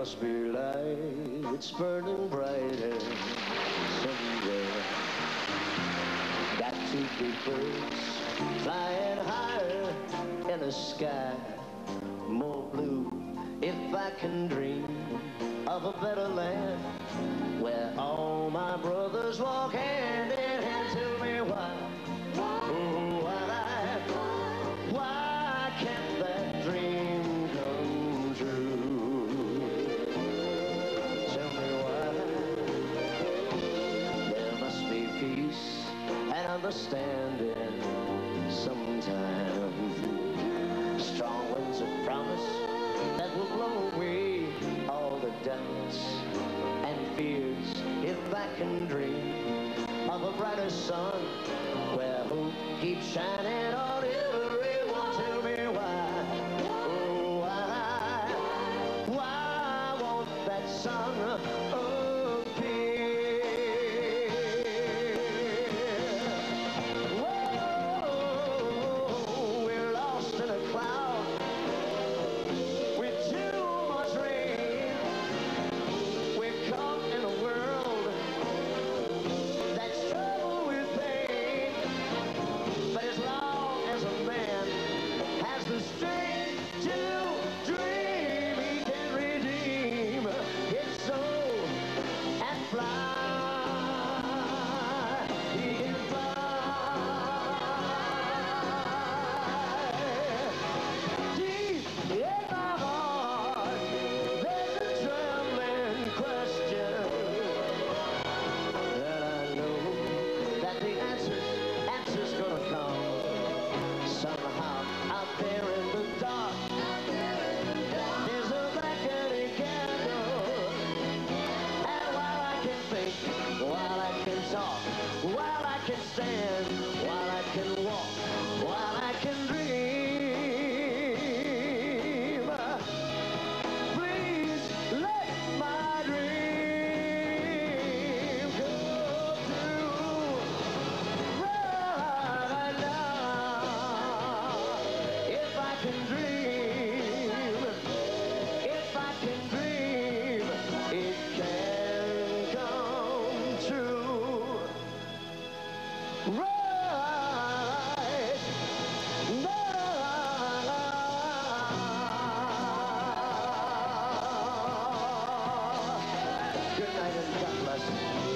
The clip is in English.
must be lights burning brighter somewhere. Got to be birds flying higher in the sky, more blue. If I can dream of a better land where all my brothers walk hand in hand, tell me why, oh, why can't that dream come true? Tell me why. There must be peace and understanding sometime. Strong winds of promise that will blow away all the doubts and fears. If I can dream of a brighter sun where hope keeps shining on everyone, tell me why, oh, why won't that sun appear? Whoa, we're lost in a cloud with too much rain. We're caught in a world that's troubled with pain. But as long as a man has the strength to dream, he can redeem his soul and fly. He can fly. Deep in my heart, there's a trembling question, and I know that the answer's gonna come somehow. Out there in the dark, there's a blackening candle, and while I can think, while I can talk, while I can stand, while I can walk, while I can dream, please let my dream come true right now. If I can dream, if I can dream, it can come true right now. Good night and God bless.